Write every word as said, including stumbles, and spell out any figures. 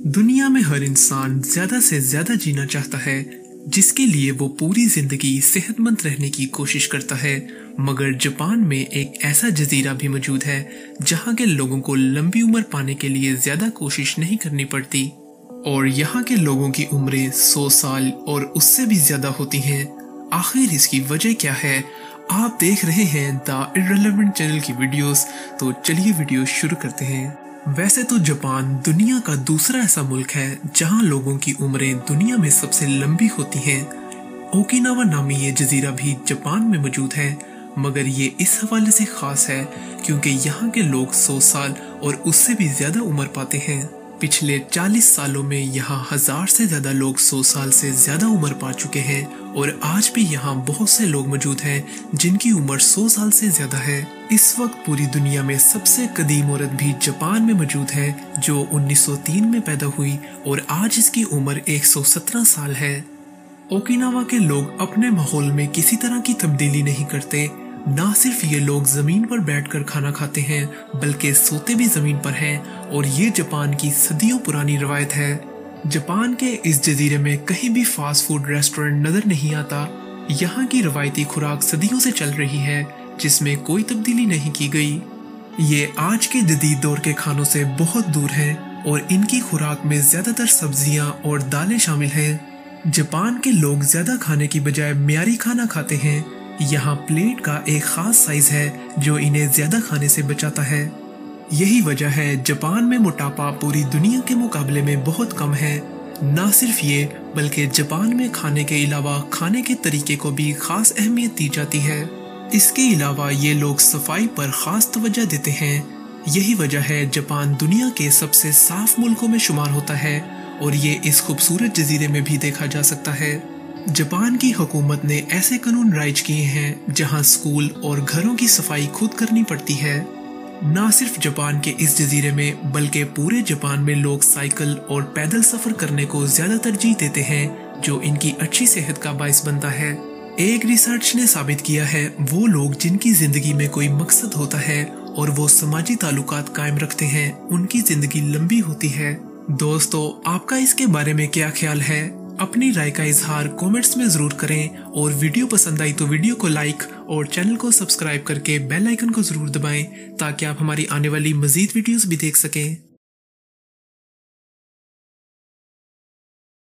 दुनिया में हर इंसान ज्यादा से ज्यादा जीना चाहता है, जिसके लिए वो पूरी जिंदगी सेहतमंद रहने की कोशिश करता है। मगर जापान में एक ऐसा जजीरा भी मौजूद है जहाँ के लोगों को लंबी उम्र पाने के लिए ज्यादा कोशिश नहीं करनी पड़ती और यहाँ के लोगों की उम्रें सौ साल और उससे भी ज्यादा होती हैं। आखिर इसकी वजह क्या है? आप देख रहे हैं द इर्रेलेवेंट चैनल की वीडियोस, तो चलिए वीडियो शुरू करते हैं। वैसे तो जापान दुनिया का दूसरा ऐसा मुल्क है जहां लोगों की उम्रें दुनिया में सबसे लंबी होती हैं। ओकिनावा नामी ये जजीरा भी जापान में मौजूद है, मगर ये इस हवाले से खास है क्योंकि यहाँ के लोग सौ साल और उससे भी ज्यादा उम्र पाते हैं। पिछले चालीस सालों में यहाँ हजार से ज्यादा लोग सौ साल से ज्यादा उम्र पा चुके हैं और आज भी यहाँ बहुत से लोग मौजूद हैं जिनकी उम्र सौ साल से ज्यादा है। इस वक्त पूरी दुनिया में सबसे कदीम औरत भी जापान में मौजूद है जो उन्नीस सौ तीन में पैदा हुई और आज इसकी उम्र एक सौ सत्रह साल है। ओकिनावा के लोग अपने माहौल में किसी तरह की तब्दीली नहीं करते। ना सिर्फ ये लोग जमीन पर बैठकर खाना खाते हैं बल्कि सोते भी जमीन पर हैं और ये जापान की सदियों पुरानी रवायत है। जापान के इस जजीरे में कहीं भी फास्ट फूड रेस्टोरेंट नजर नहीं आता। यहाँ की रवायती खुराक सदियों से चल रही है जिसमें कोई तब्दीली नहीं की गई। ये आज के जदीद दौर के खानों से बहुत दूर है और इनकी खुराक में ज्यादातर सब्जियां और दालें शामिल हैं। जापान के लोग ज्यादा खाने की बजाय मियारी खाना खाते हैं। यहाँ प्लेट का एक खास साइज है जो इन्हें ज्यादा खाने से बचाता है। यही वजह है जापान में मोटापा पूरी दुनिया के मुकाबले में बहुत कम है। ना सिर्फ ये बल्कि जापान में खाने के अलावा खाने के तरीके को भी खास अहमियत दी जाती है। इसके अलावा ये लोग सफाई पर खास तवज्जो देते हैं। यही वजह है जापान दुनिया के सबसे साफ मुल्कों में शुमार होता है और ये इस खूबसूरत जजीरे में भी देखा जा सकता है। जापान की हुकूमत ने ऐसे कानून राइज किए हैं जहां स्कूल और घरों की सफाई खुद करनी पड़ती है। ना सिर्फ जापान के इस जजीरे में बल्कि पूरे जापान में लोग साइकिल और पैदल सफर करने को ज्यादा तरजीह देते हैं जो इनकी अच्छी सेहत का बाइस बनता है। एक रिसर्च ने साबित किया है वो लोग जिनकी जिंदगी में कोई मकसद होता है और वो समाजी ताल्लुकात कायम रखते हैं उनकी जिंदगी लंबी होती है। दोस्तों, आपका इसके बारे में क्या ख्याल है? अपनी राय का इजहार कमेंट्स में जरूर करें और वीडियो पसंद आई तो वीडियो को लाइक और चैनल को सब्सक्राइब करके बेल आइकन को जरूर दबाएं ताकि आप हमारी आने वाली मजीद वीडियोस भी देख सकें।